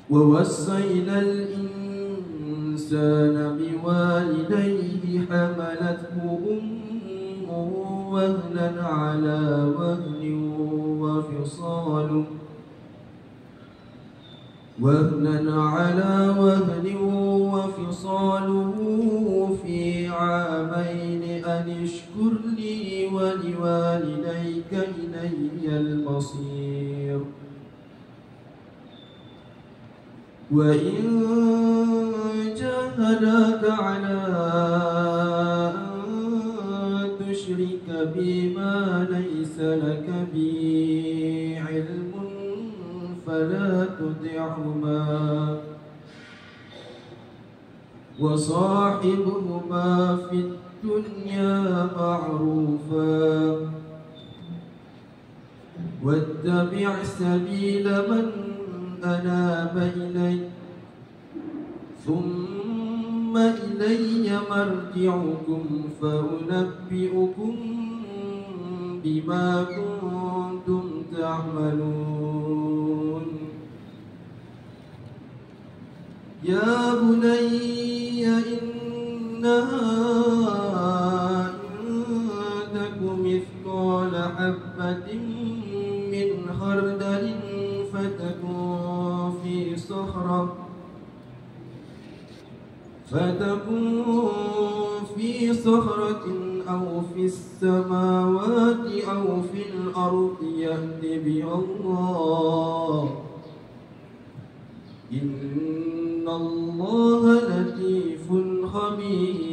ووصينا الإنسان بوالديه حملته أمه وهنا على وهن وفصاله في عامين أن اشكر لي ولوالديك إلي المصير وإن جاهداك على أن تشرك بي ما ليس لك به علم فلا تطعهما وصاحبهما في الدنيا معروفا واتبع سبيل من أناب إلي ثم إلي مرجعكم فأنبئكم بما كنتم تعملون يا بني إنها إن تك مثقال حبة من خردل فتكن في صخرة أو في السماوات أو في الأرض يأت بها الله إن الله لطيف خبير